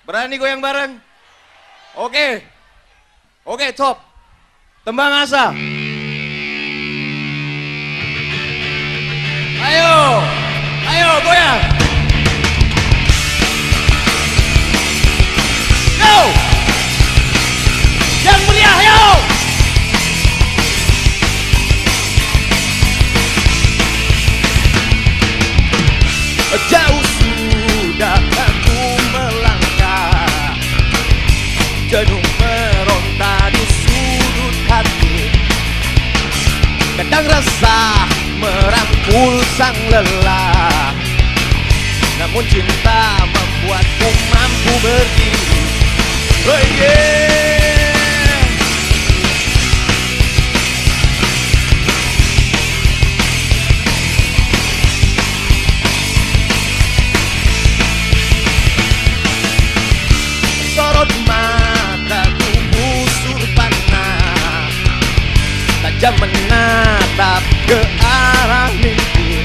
Berani goyang bareng? Oke. Oke, top. Tembang asa. Ayo. Ayo, goyang. Go. Yang mulia, ayo. Jauh sudah aku melangkah, jenuh meronta di sudut hati. Kadang resah merangkul sang lelah, namun cinta membuatku mampu berdiri. Oh yeah. Sorot mataku busur panah, tajam menatap ke arah mimpi.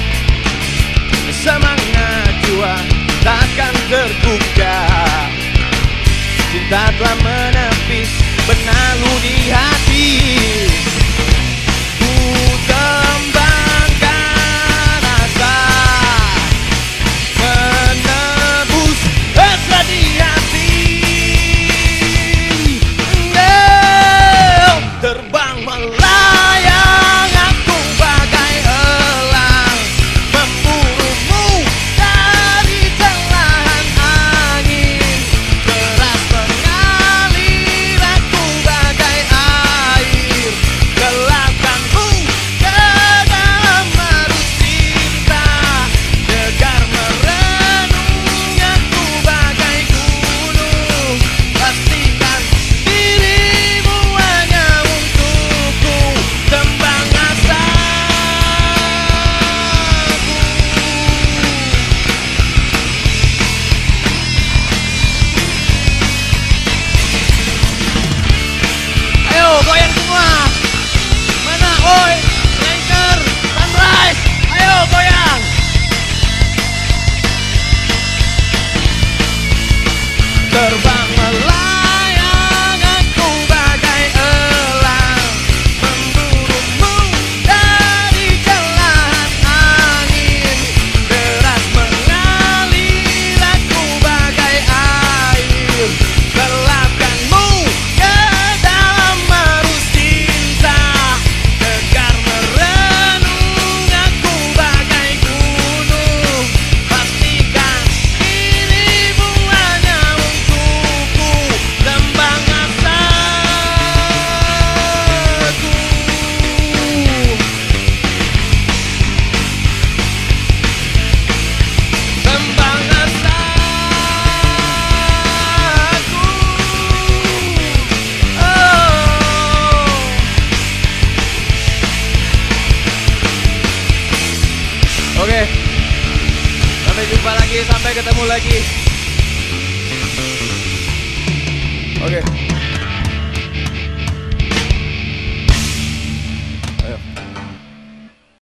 Semangat jua takkan terbuka, cinta telah menepis benalu di hati. Ku tembangkan asa, menebus rasa di hati. Terbang melayang aku bagai elang, memburumu dari celahan angin. Deras mengalir aku bagai air, gelapkanku ke dalam arus cinta. Tegar merenung aku bagai gunung, pastikan dirimu hanya untukku. Tembang asaku. Ayo goyang semua. Mana oi, Striker, Sunrise. Ayo goyang. Terbang melayang aku bagai elang, memburumu dari celahan angin. Deras mengalir aku bagai air, gelapkanmu ke dalam arus cinta. Tegar merenung aku bagai gunung, pastikan dirimu hanya untukku. Tembang asaku. Tembang asaku. Oh. Oke. Sampai jumpa lagi, sampai ketemu lagi. Oke.